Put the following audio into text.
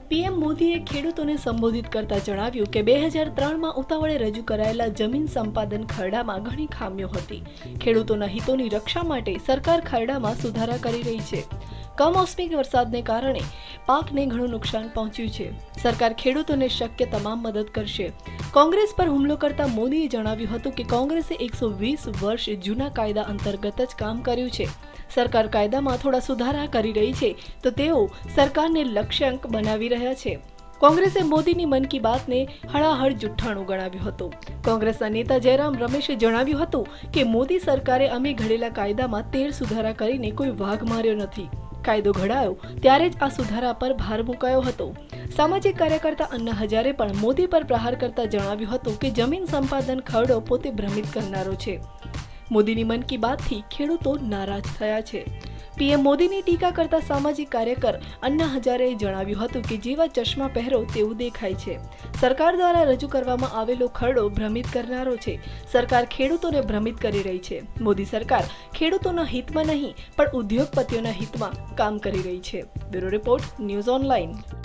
PM મોદીએ ખેડૂતોને સંબોધિત કરતા જણાવ્યું કે 2003માં ઉતાવળે રજૂ કરાયેલા જમીન સંપાદન ખરડામાં ઘણી ખામીઓ હતી। ખેડૂતોના હિતોની રક્ષા માટે સરકાર ખરડામાં સુધારા કરી રહી છે। કમોસમી વરસાદને કારણે પાકને ઘણું નુકસાન પહોંચ્યું છે। સરકાર ખેડૂતોને શક્ય તમામ મદદ કરશે। કોંગ્રેસ પર હુમલો કરતા મોદીએ જણાવ્યું હતું કે કોંગ્રેસે 120 વર્ષ જૂના કાયદા અંતર્ગત જ કામ કર્યું છે। સરકાર કાયદામાં થોડા સુધારા કરી રહી છે તો તેઓ સરકારને લક્ષ્યાંક બનાવી રહ્યા છે। કોંગ્રેસે મોદીની મન કી બાતને હળાહળ જુઠ્ઠાણું ગણાવ્યું હતું। કોંગ્રેસના નેતા જયરામ રમેશે જણાવ્યું હતું કે મોદી સરકારે અમે ઘડેલા કાયદામાં 13 સુધારા કરીને કોઈ વાઘ માર્યો નથી। કાયદો ઘડાયો ત્યારે જ આ સુધારા પર ભાર મુકાયો હતો। સામાજિક કાર્યકર્તા અન્ના હજારે પણ મોદી પર પ્રહાર કરતા જણાવ્યું હતું કે જમીન સંપાદન ખરડો પોતે ભ્રમિત કરનારો છે। મોદીની મન કી બાતથી ખેડૂતો નારાજ થયા છે। પીએમ મોદીની ટીકા કરતા સામાજિક કાર્યકર અન્ના હજારેએ જણાવ્યું હતું કે જેવા ચશ્મા પહેરો તેવું દેખાય છે। સરકાર દ્વારા રજૂ કરવામાં આવેલો ખરડો ભ્રમિત કરનારો છે। સરકાર ખેડૂતોને ભ્રમિત કરી રહી છે। મોદી સરકાર ખેડૂતોના હિતમાં નહીં પણ ઉદ્યોગપતિઓના હિતમાં કામ કરી રહી છે। Bureau report, news online.